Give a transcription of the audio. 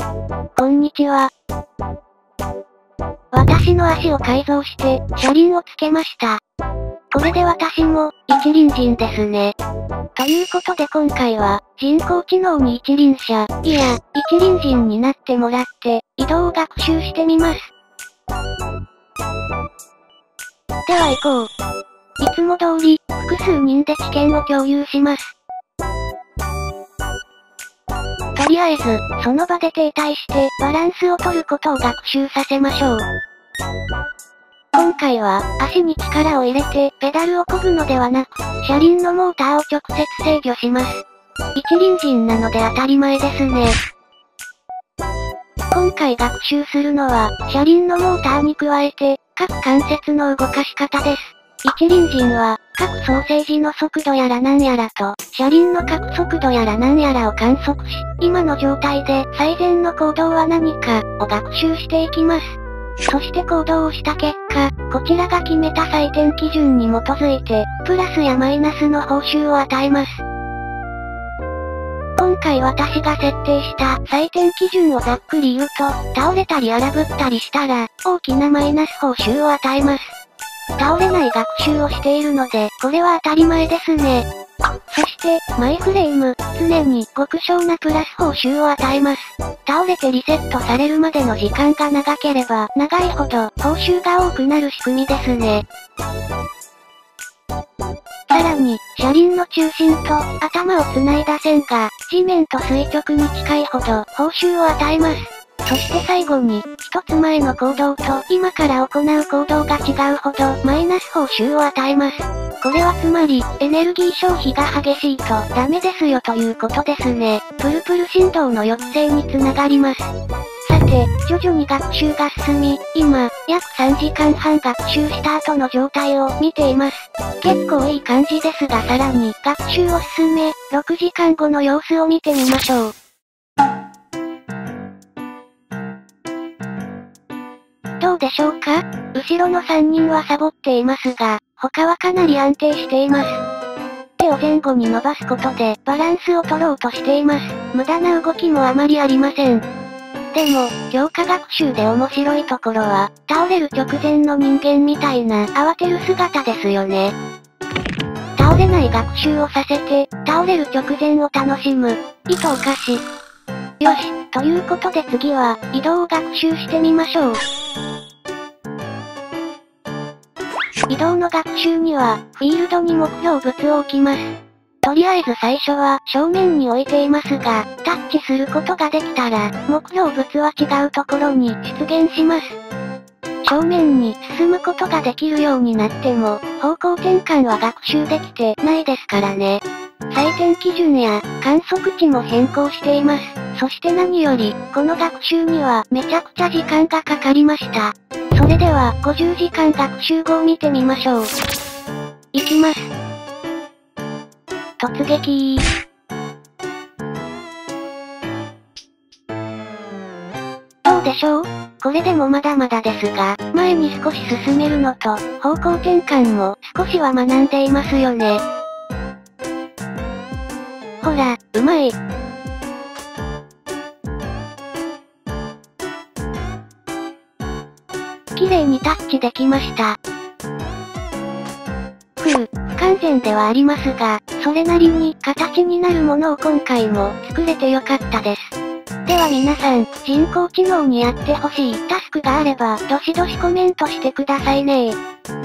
こんにちは。私の足を改造して、車輪をつけました。これで私も、一輪人ですね。ということで今回は、人工知能に一輪車、いや、一輪人になってもらって、移動を学習してみます。では行こう。いつも通り、複数人で知見を共有します。とりあえず、その場で停滞して、バランスを取ることを学習させましょう。今回は、足に力を入れて、ペダルを漕ぐのではなく、車輪のモーターを直接制御します。一輪人なので当たり前ですね。今回学習するのは、車輪のモーターに加えて、各関節の動かし方です。一輪人は、各ソーセージの速度やらなんやらと、車輪の各速度やらなんやらを観測し、今の状態で最善の行動は何か、を学習していきます。そして行動をした結果、こちらが決めた採点基準に基づいて、プラスやマイナスの報酬を与えます。今回私が設定した採点基準をざっくり言うと、倒れたり荒ぶったりしたら、大きなマイナス報酬を与えます。倒れない学習をしているので、これは当たり前ですね。そして、マイフレーム、常に極小なプラス報酬を与えます。倒れてリセットされるまでの時間が長ければ、長いほど、報酬が多くなる仕組みですね。さらに、車輪の中心と頭をつないだ線が、地面と垂直に近いほど、報酬を与えます。そして最後に、一つ前の行動と今から行う行動が違うほどマイナス報酬を与えます。これはつまり、エネルギー消費が激しいとダメですよということですね。プルプル振動の抑制につながります。さて、徐々に学習が進み、今、約3時間半学習した後の状態を見ています。結構いい感じですがさらに学習を進め、6時間後の様子を見てみましょう。どうでしょうか？後ろの3人はサボっていますが、他はかなり安定しています。手を前後に伸ばすことでバランスを取ろうとしています。無駄な動きもあまりありません。でも、強化学習で面白いところは、倒れる直前の人間みたいな慌てる姿ですよね。倒れない学習をさせて、倒れる直前を楽しむ。意図おかし。よし、ということで次は、移動を学習してみましょう。移動の学習には、フィールドに目標物を置きます。とりあえず最初は正面に置いていますが、タッチすることができたら、目標物は違うところに出現します。正面に進むことができるようになっても、方向転換は学習できてないですからね。採点基準や観測値も変更しています。そして何より、この学習にはめちゃくちゃ時間がかかりました。それでは、50時間学習後を見てみましょう。いきます。突撃どうでしょう？これでもまだまだですが、前に少し進めるのと、方向転換も少しは学んでいますよね。ほら、うまい。綺麗にタッチできました。不完全ではありますが、それなりに形になるものを今回も作れてよかったです。では皆さん、人工知能にやってほしいタスクがあれば、どしどしコメントしてくださいね。